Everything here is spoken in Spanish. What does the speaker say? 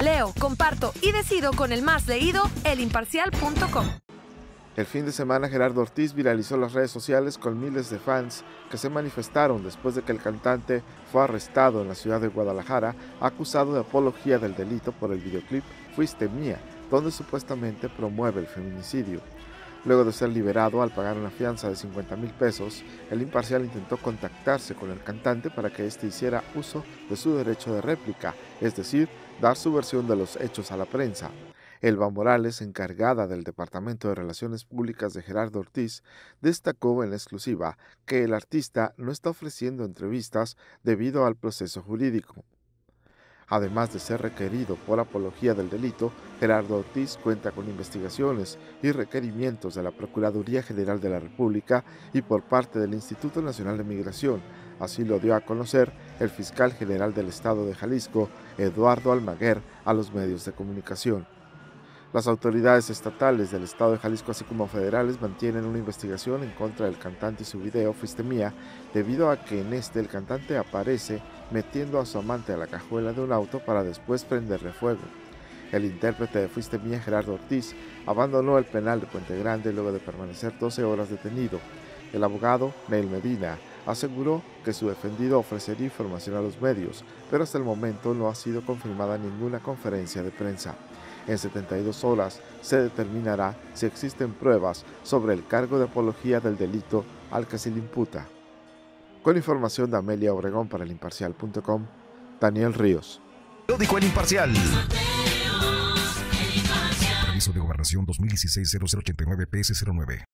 Leo, comparto y decido con el más leído, elimparcial.com. El fin de semana, Gerardo Ortiz viralizó las redes sociales con miles de fans que se manifestaron después de que el cantante fue arrestado en la ciudad de Guadalajara, acusado de apología del delito por el videoclip Fuiste Mía, donde supuestamente promueve el feminicidio. Luego de ser liberado al pagar una fianza de 50,000 pesos, el Imparcial intentó contactarse con el cantante para que éste hiciera uso de su derecho de réplica, es decir, dar su versión de los hechos a la prensa. Elba Morales, encargada del Departamento de Relaciones Públicas de Gerardo Ortiz, destacó en la exclusiva que el artista no está ofreciendo entrevistas debido al proceso jurídico. Además de ser requerido por apología del delito, Gerardo Ortiz cuenta con investigaciones y requerimientos de la Procuraduría General de la República y por parte del Instituto Nacional de Migración. Así lo dio a conocer el fiscal general del Estado de Jalisco, Eduardo Almaguer, a los medios de comunicación. Las autoridades estatales del Estado de Jalisco, así como federales, mantienen una investigación en contra del cantante y su video Fuiste Mía, debido a que en este el cantante aparece metiendo a su amante a la cajuela de un auto para después prenderle fuego. El intérprete de Fuiste Mía, Gerardo Ortiz, abandonó el penal de Puente Grande luego de permanecer 12 horas detenido. El abogado, Neil Medina, aseguró que su defendido ofrecería información a los medios, pero hasta el momento no ha sido confirmada ninguna conferencia de prensa. En 72 horas se determinará si existen pruebas sobre el cargo de apología del delito al que se le imputa. Con información de Amelia Obregón para elimparcial.com, Daniel Ríos. Periódico El Imparcial. Aviso de Gobernación 2016-0089 PS09.